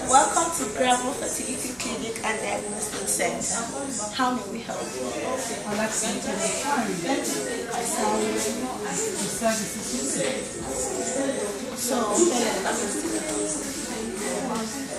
Welcome to Bravo Fertility Clinic and Diagnostic Center. How may we help you? I'd like to enter the inquiry. The services you need. So,